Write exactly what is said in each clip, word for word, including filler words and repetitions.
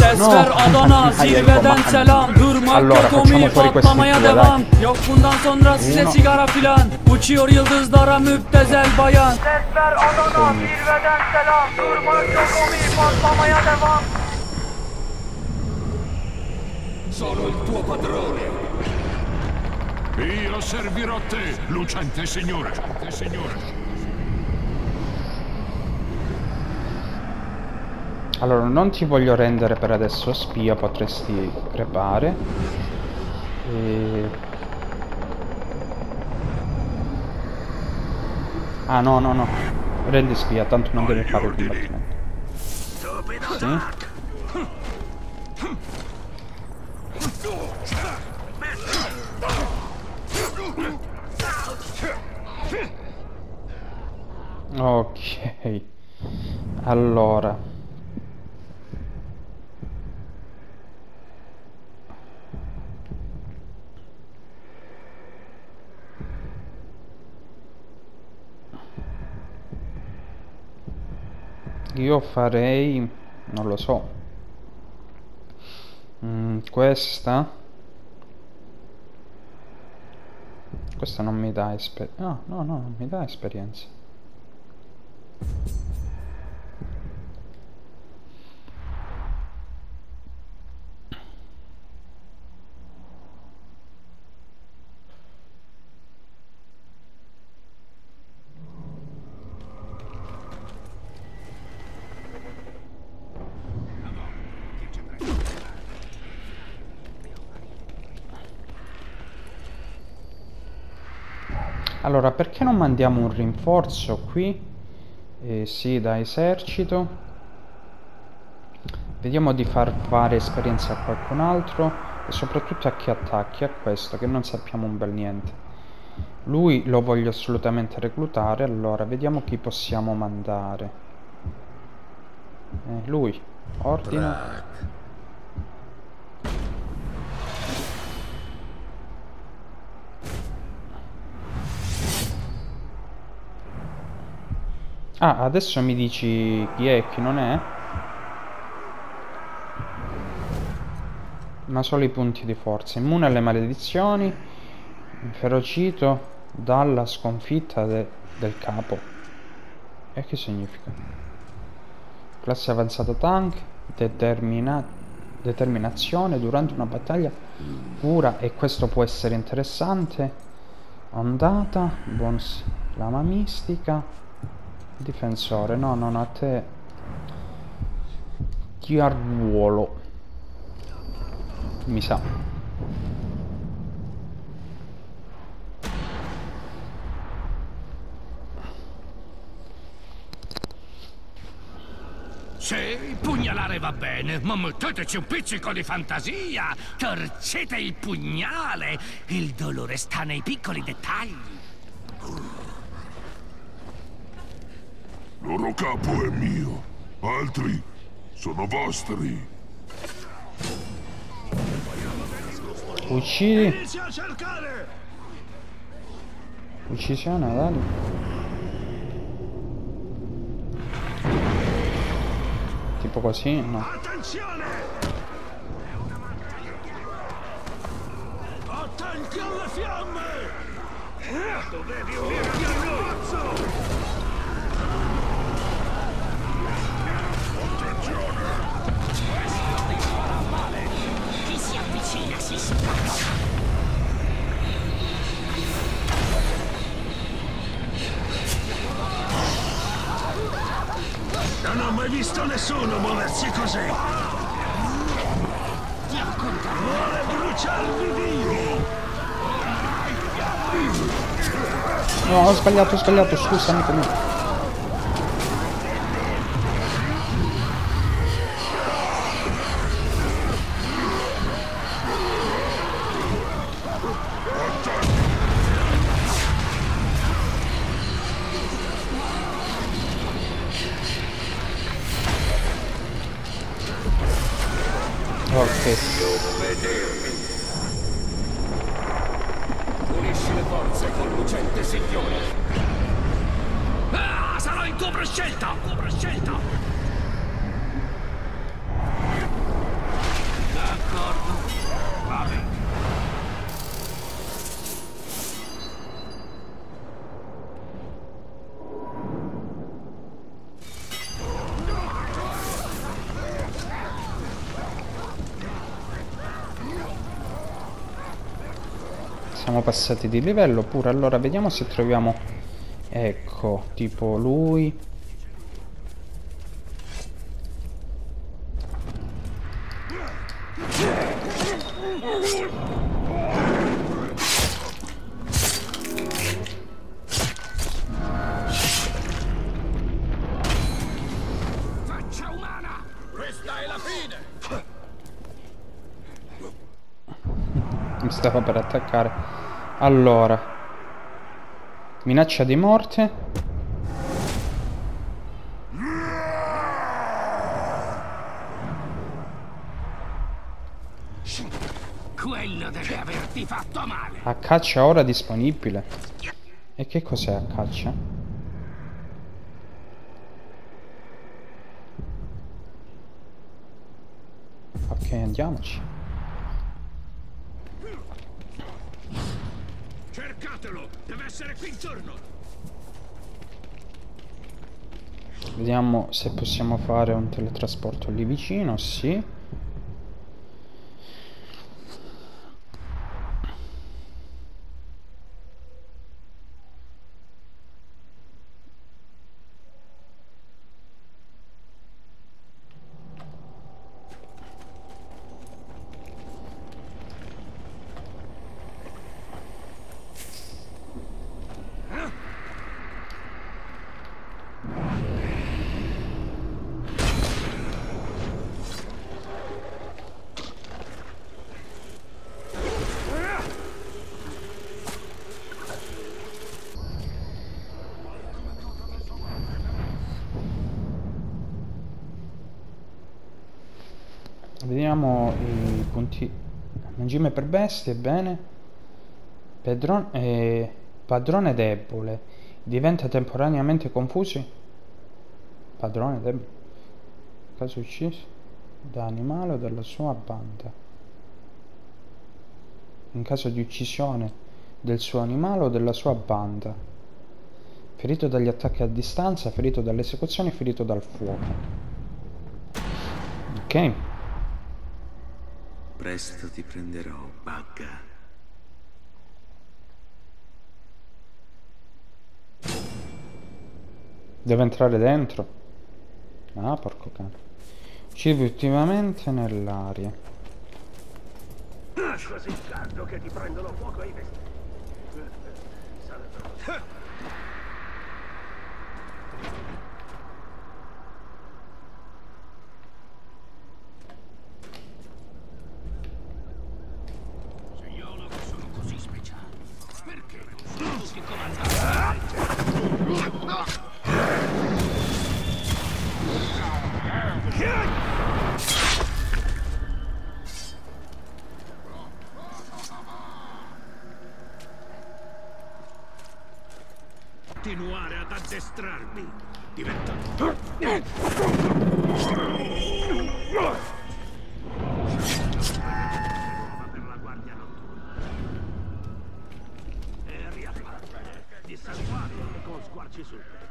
Sesler Adana zirveden selam. Durmak allora, yok omi patlamaya due, devam. Yok bundan sonra size Uno. sigara filan. Uçuyor yıldızlara müptezel bayan. Sesler Adana zirveden selam. Durmak yok omi patlamaya devam. Sono il tuo padrone. Io servirò te, lucente signore. Signore. Allora, non ti voglio rendere per adesso spia, potresti crepare. E... Ah, no, no, no. Rendi spia, tanto non devi fare il combattimento. Sì. Ok. Allora. Io farei, non lo so, mm, questa questa non mi dà esperienza. No, no, no, non mi dà esperienza. Allora, perché non mandiamo un rinforzo qui? Eh, sì, da esercito. Vediamo di far fare esperienza a qualcun altro e soprattutto a chi attacchi, a questo, che non sappiamo un bel niente. Lui lo voglio assolutamente reclutare, allora vediamo chi possiamo mandare. Eh, lui, ordina. Ah, adesso mi dici chi è e chi non è? Ma solo i punti di forza. Immune alle maledizioni, inferocito dalla sconfitta de del capo. E che significa? Classe avanzata tank, determina determinazione durante una battaglia pura, e questo può essere interessante. Ondata, bonus, lama mistica. Difensore, no, non a te. Chi ha ruolo? Mi sa. Sì, pugnalare va bene, ma metteteci un pizzico di fantasia! Torcete il pugnale! Il dolore sta nei piccoli dettagli! Loro capo è mio, altri sono vostri. Uccidi. Uccisione, dai. Tipo così, no. Attenzione! Attenti alle fiamme! Dovevi unirti a noi! Chi si avvicina si spacca! Non ho mai visto nessuno muoversi così! Vuole bruciarvi vivi! No, ho sbagliato, ho sbagliato, scusami per me. Ok. Unisci le forze con lucente signore. Ah, sarò in tua prescelta! Tua prescelta! Siamo passati di livello pure. Allora vediamo se troviamo, ecco, tipo lui. Faccia umana! Questa è la fine! Mi stava per attaccare. Allora, minaccia di morte. Quello deve averti fatto male! A caccia ora disponibile. E che cos'è a caccia? Ok, andiamoci. Cercatelo! Deve essere qui intorno! Vediamo se possiamo fare un teletrasporto lì vicino. Sì. Vediamo i punti. Mangime per bestie, bene. Pedron eh, padrone debole. Diventa temporaneamente confuso. Padrone debole. Caso ucciso da animale o dalla sua banda. In caso di uccisione del suo animale o della sua banda. Ferito dagli attacchi a distanza, ferito dalle esecuzioni, ferito dal fuoco. Ok. Presto ti prenderò, Bagga. Deve entrare dentro. Ah, porco cane. Uccidi ultimamente nell'aria. Così caldo che ti prendono fuoco ai vestiti. Se io non sono così speciali, perché non sono tutti comandati? Continuare ad addestrarmi diventa per la guardia notturna e riapparire dissanguato con squarci sul petto.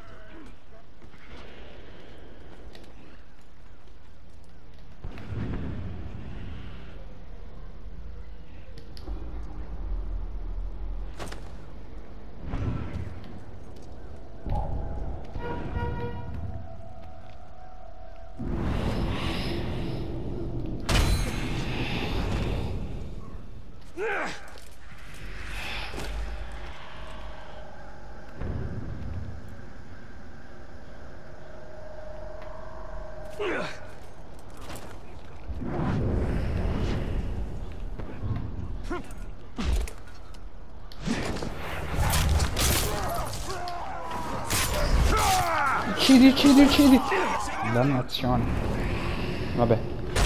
Uccidi, uccidi, uccidi. Dannazione. Vabbè.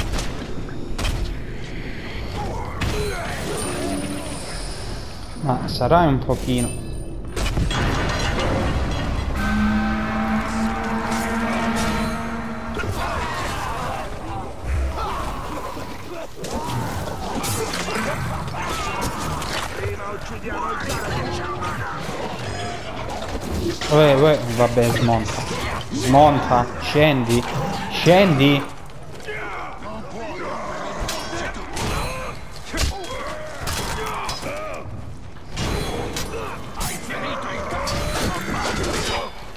Ma sarai un pochino. Uè, uè, vabbè, smonta. Smonta, scendi. Scendi.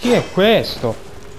Chi è questo?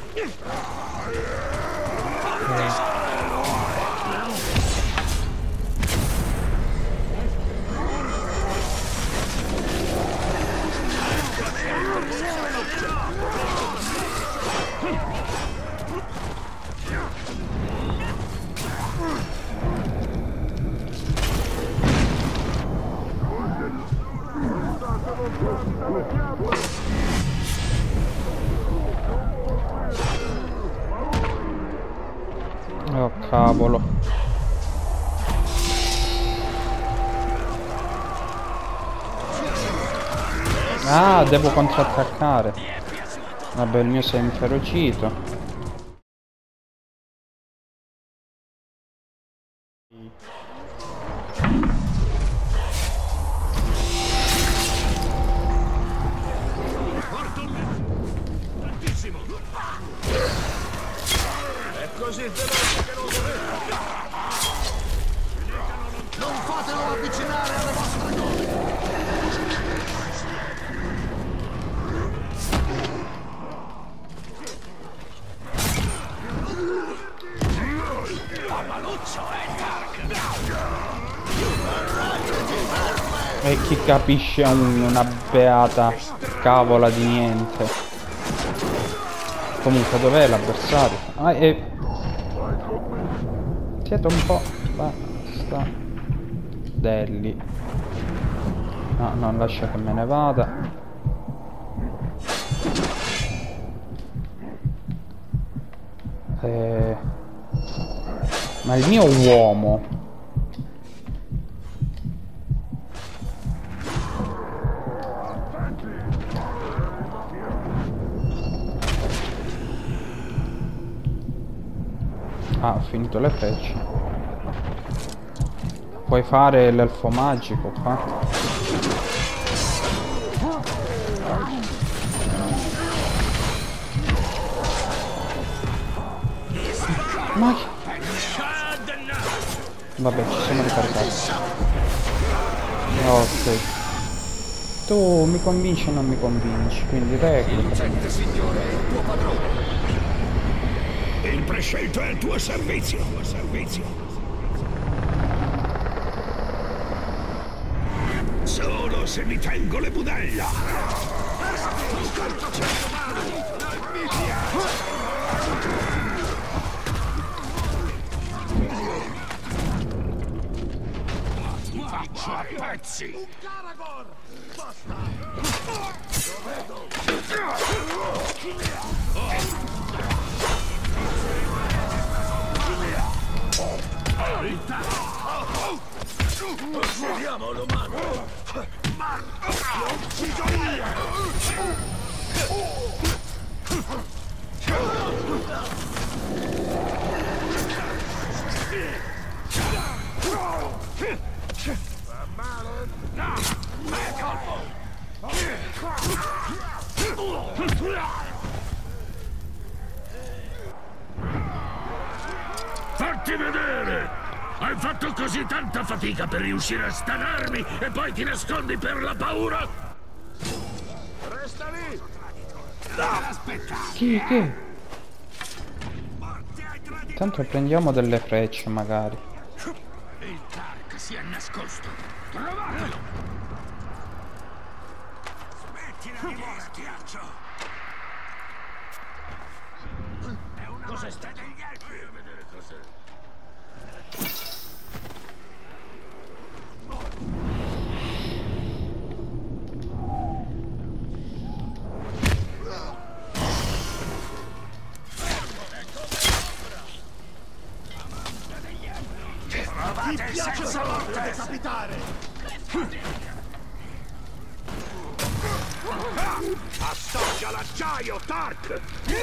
Oh cavolo. Ah, devo contrattaccare. Vabbè, il mio si è inferocito. È così veloce che non dovete. Non fatelo avvicinare alle vostre cose. E chi capisce un- una beata cavola di niente. Comunque dov'è l'avversario? Ah, e... siete un po'... basta. Delli. No, non lascia che me ne vada. Eh... Ma il mio uomo... Ah, ho finito le frecce. Puoi fare l'elfo magico qua? Ma... vabbè, ci siamo ricaricati. Ok. Tu mi convinci o non mi convinci? Quindi recluta. Il prescelto è al tuo servizio, tuo servizio. Solo se mi tengo le budella. Ti faccio a pezzi. Un Caragor! Basta! Lo vedo! Uccidiamolo, mano! Ma lo uccido Va male? No! Me colpo! Fatti vedere! Hai fatto così tanta fatica per riuscire a stanarmi e poi ti nascondi per la paura? Resta lì! Aspetta! Chi? Chi? Tanto prendiamo delle frecce magari. Il Tark si è nascosto! Trovatelo! Smettila di volare, schiaccio! Cos'è stato? Degli altri a vedere cos'è! Ti piace solo decapitare! Assaggia l'acciaio, Tark!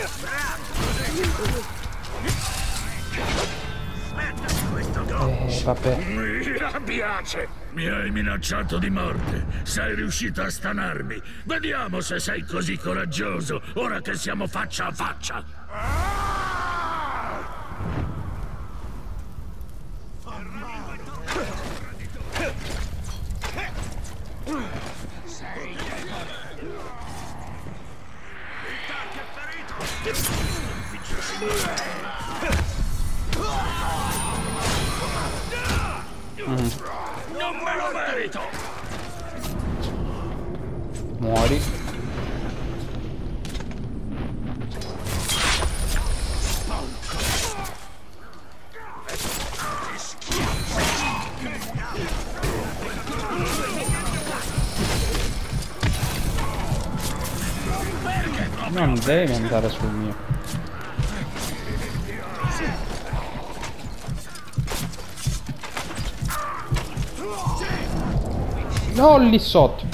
Smetta di questo gioco! Eh, vabbè. Mi piace! Mi hai minacciato di morte. Sei riuscito a stanarmi. Vediamo se sei così coraggioso, ora che siamo faccia a faccia. Sei... Il Tark è Mm. Non me lo merito! Muori. Non devi andare sul mio. No, lì sotto.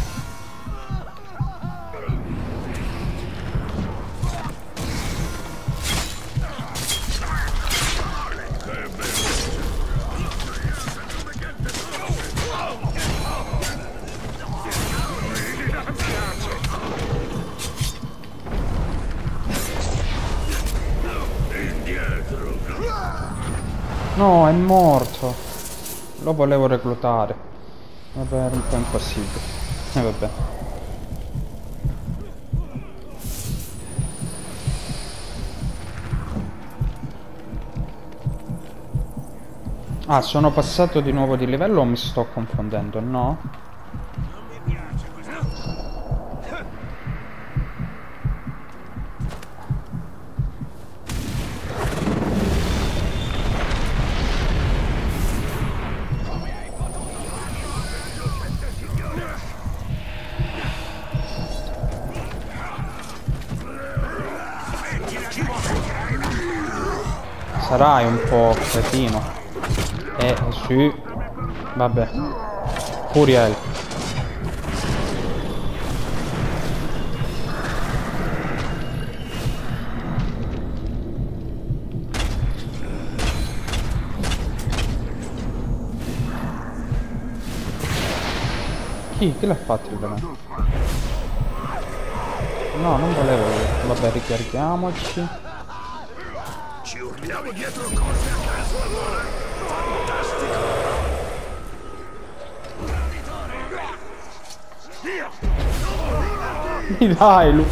No, è morto. Lo volevo reclutare. Vabbè, era un po' impossibile. E eh, vabbè. Ah, sono passato di nuovo di livello o mi sto confondendo? No? Sarai un po' cretino. Eh, sì. Vabbè. Furiel. Chi? Chi l'ha fatto il veleno? No, non volevo. Vabbè, ricarichiamoci. Ci urliamo dietro cose a caso allora! Fantastico! Mi dai, Lu.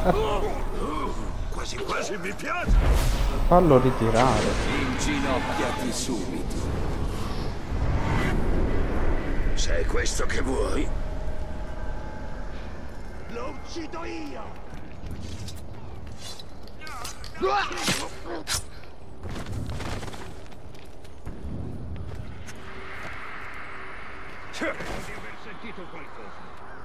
Quasi quasi mi piace! Fallo ritirare. Inginocchiati subito. Se è questo che vuoi? Lo uccido io! Credo di aver sentito qualcosa.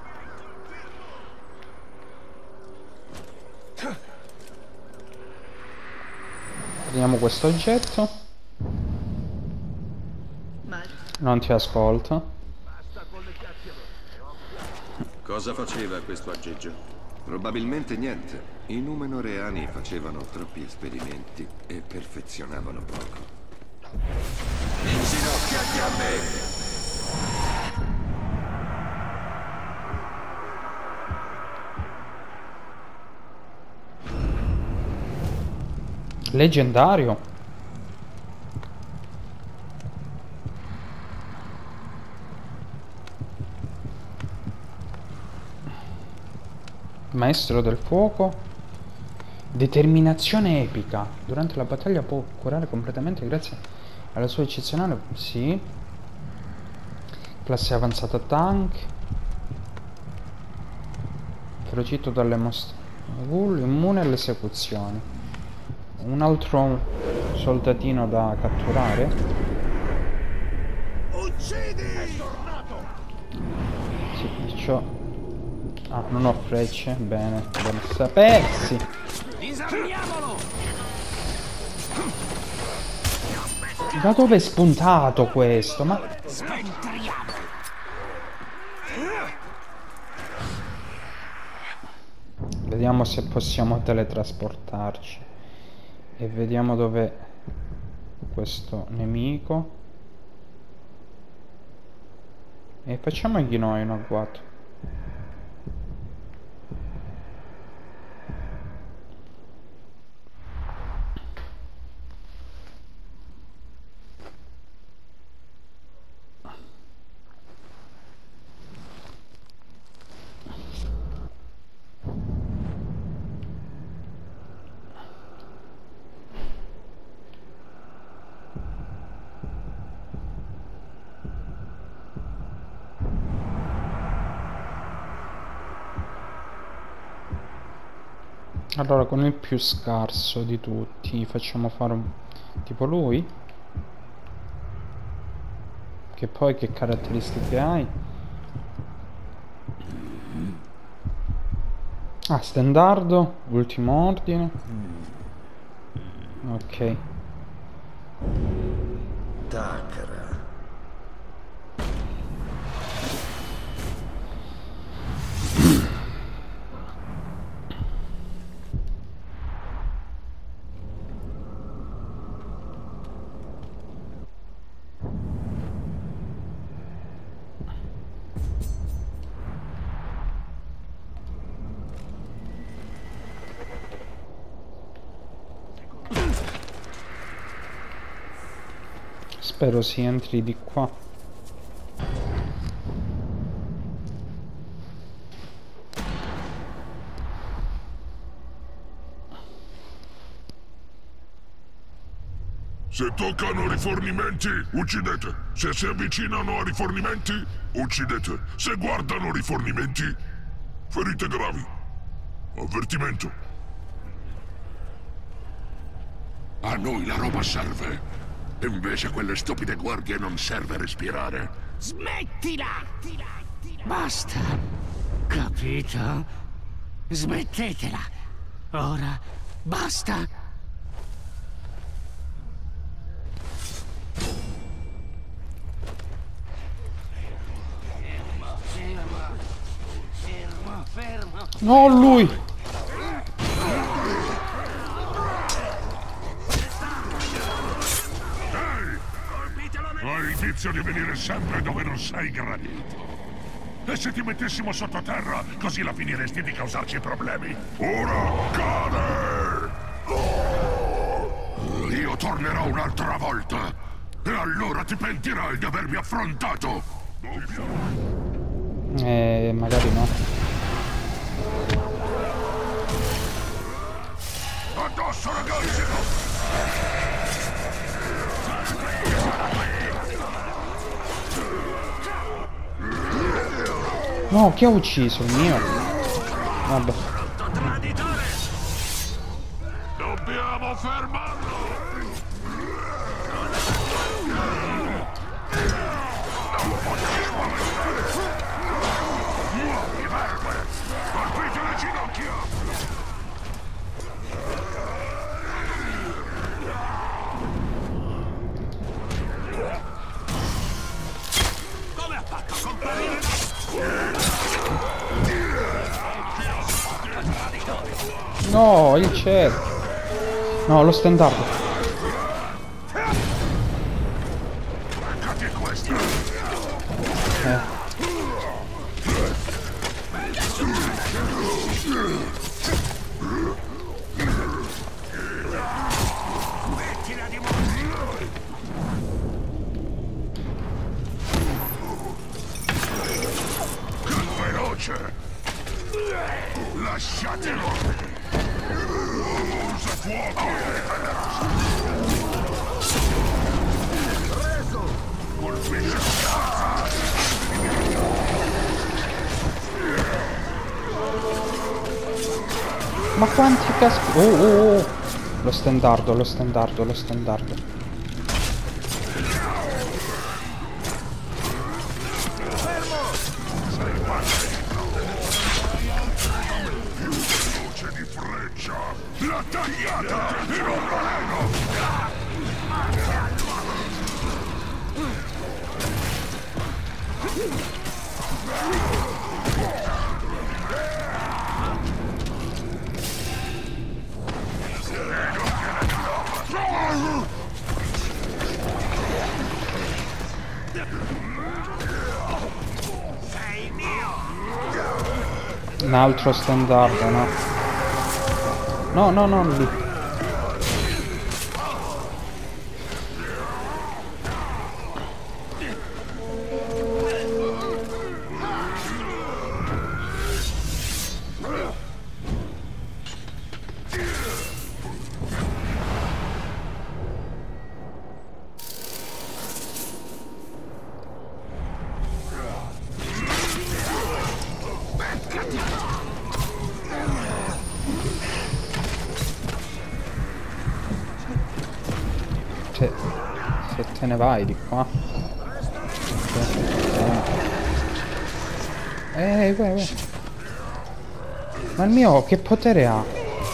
Prendiamo questo oggetto. Non ti ascolto. Cosa faceva questo aggeggio? Probabilmente niente. I numenoreani facevano troppi esperimenti e perfezionavano poco. Inginocchiati a me! Leggendario. Maestro del fuoco. Determinazione epica. Durante la battaglia può curare completamente grazie alla sua eccezionale... Sì. Classe avanzata tank. Ferocito dalle mostre. Immune alle esecuzioni. Un altro soldatino da catturare. Uccidi! È tornato! Sì, c'ho... Ah, non ho frecce. Bene, bene sapersi. Disarmiamolo! Da dove è spuntato questo? Ma... Spentriamo! Vediamo se possiamo teletrasportarci. E vediamo dov'è questo nemico. E facciamogli noi un agguato. Allora, con il più scarso di tutti facciamo fare un... tipo lui. Che poi che caratteristiche hai? Ah, stendardo, ultimo ordine. Ok. Takara. Spero si entri di qua. Se toccano rifornimenti, uccidete. Se si avvicinano a rifornimenti, uccidete. Se guardano rifornimenti, ferite gravi. Avvertimento. A noi la roba serve. Invece a quelle stupide guardie non serve respirare. Smettila! Basta! Capito? Smettetela! Ora basta! Fermo! Fermo! Fermo! No, lui! Hai il vizio di venire sempre dove non sei gradito. E se ti mettessimo sottoterra, così la finiresti di causarci problemi. Ora cade! Io tornerò un'altra volta. E allora ti pentirai di avermi affrontato. Eh, magari no. Addosso, ragazzi! No, chi ha ucciso? Il mio? Vabbè. Dobbiamo fermarlo! Non potevi spaventare! Muovi, verme! Colpite le ginocchia! Come ha fatto a comparire? No, il cerchio. No, lo stendardo. Mancate questo! Eh. Mettila di morire! Che veloce! Lasciatelo! Usa fuoco! Preso! Colpisce! Ma quanti caschi... Oh, oh, oh. Lo stendardo, lo stendardo, lo stendardo. Luce di freccia! L'ha tagliata! E non lo nego! Un altro stendardo, no? No, no, no, lì. te ne vai di qua. Ehi, vai, vai. Ma il mio che potere ha?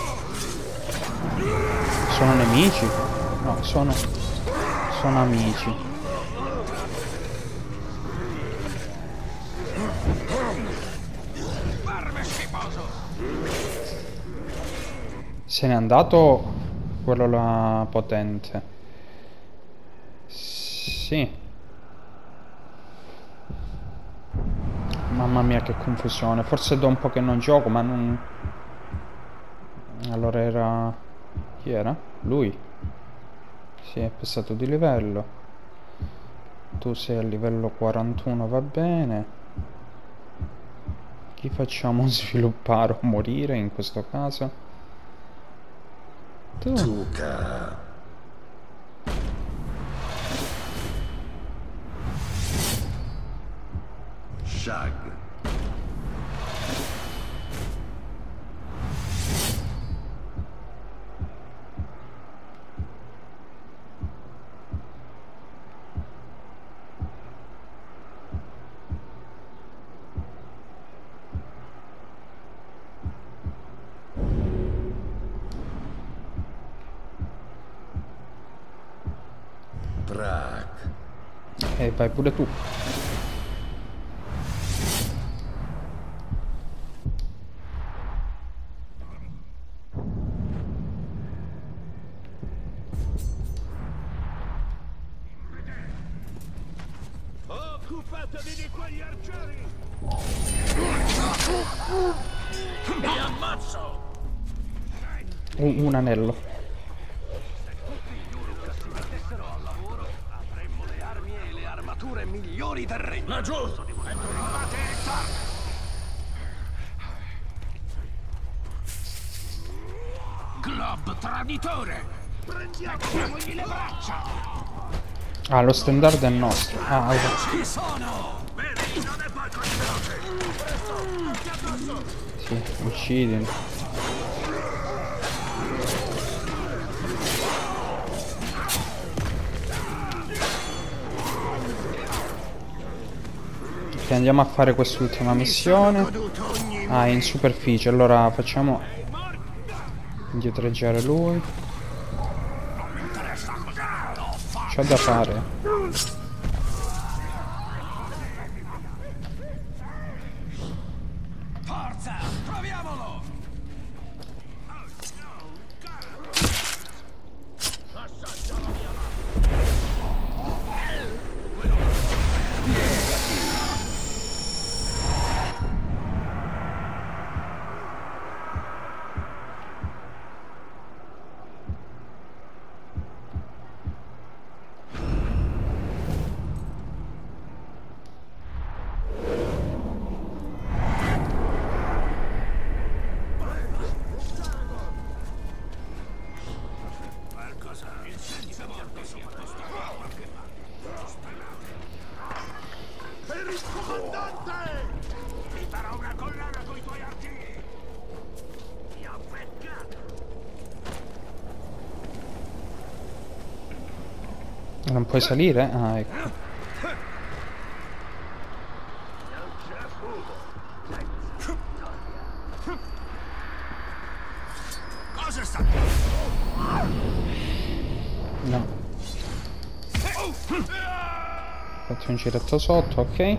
Sono nemici? No, sono... sono amici. Se n'è andato quello là potente. Sì. Mamma mia che confusione. Forse da un po' che non gioco, ma non... Allora era... Chi era? Lui. Si è passato di livello. Tu sei a livello quarantuno, va bene. Chi facciamo sviluppare o morire in questo caso? Tu. Tuca. Shag. Brak. E eh, vai pure tu. Occupatevi di quegli arcieri! Mi ammazzo! Un, un anello. Migliori del regno. Laggiù! Glob traditore! Prendiamogli le braccia! Ah, lo standard è nostro. Ah, ok. Ci sono! Vedi, non è poi così veloce! Sì, uccidi. Ok, andiamo a fare quest'ultima missione. Ah, in superficie. Allora facciamo indietreggiare lui. C'ho da fare. Forza, proviamolo! Per il comandante! Ti farò una collana coi tuoi artigli! Mi ha beccato! Non puoi salire? Ah, ecco. Cosa sta? No. Faccio un giretto sotto, ok.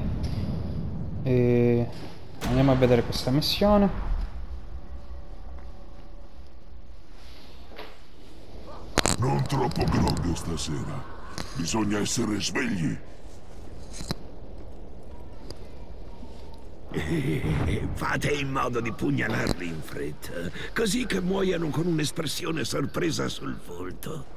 E andiamo a vedere questa missione. Non troppo grog stasera. Bisogna essere svegli. Fate in modo di pugnalarli in fretta, così che muoiano con un'espressione sorpresa sul volto.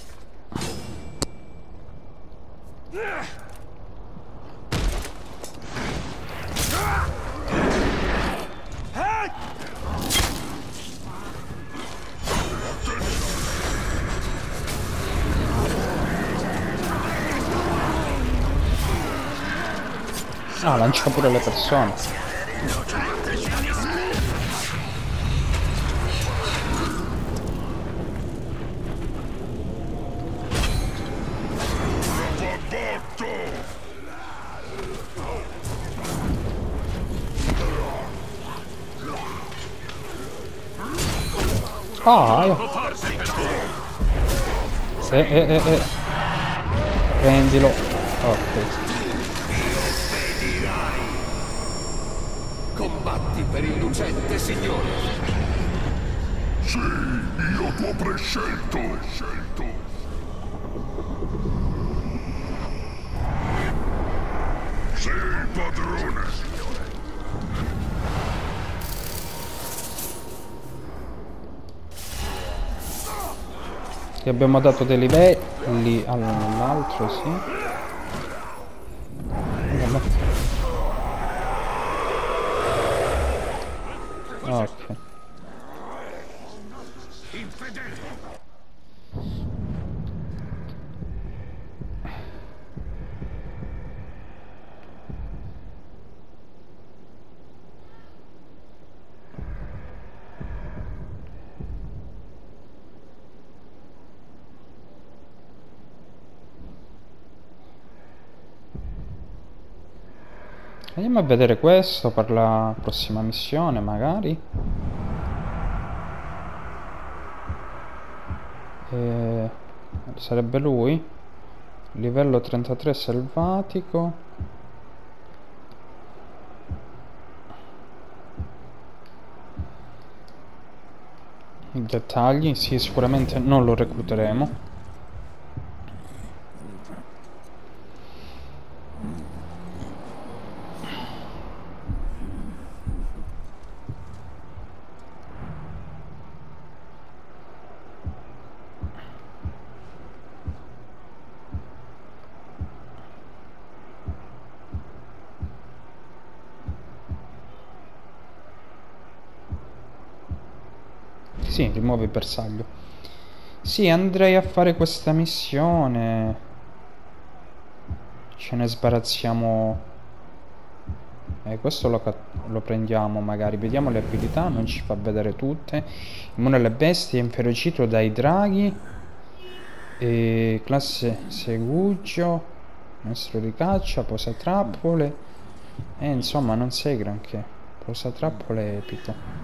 Ah, lancia pure le persone. Ah, io... Eh, eh, eh, eh. Prendilo. Ok. Combatti per il lucente signore. Sì, io t'ho prescelto. Scelto. Sì, padrone. Gli abbiamo dato dei livelli all'altro, sì. Ok. Andiamo a vedere questo per la prossima missione, magari. E... sarebbe lui. Livello trentatré selvatico. I dettagli, sì, sicuramente non lo recluteremo. Sì, rimuovi bersaglio. Sì, andrei a fare questa missione. Ce ne sbarazziamo. Eh, questo lo, lo prendiamo magari. Vediamo le abilità, non ci fa vedere tutte. Immune alle bestie, inferocito dai draghi. E classe segugio. Maestro di caccia, posatrappole. E insomma non sei granché. Posatrappole epico.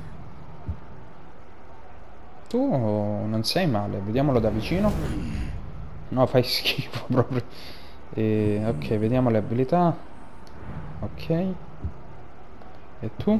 Tu non sei male, vediamolo da vicino. No, fai schifo proprio. E, ok, vediamo le abilità. Ok. E tu?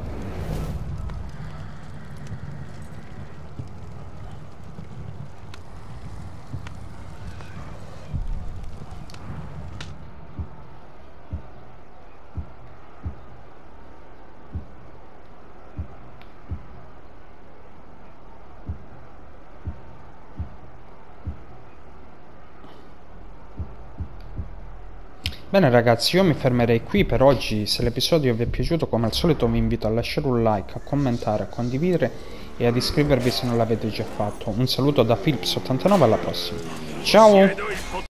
Bene ragazzi, io mi fermerei qui per oggi. Se l'episodio vi è piaciuto, come al solito vi invito a lasciare un like, a commentare, a condividere e ad iscrivervi se non l'avete già fatto. Un saluto da Philips ottantanove, alla prossima. Ciao!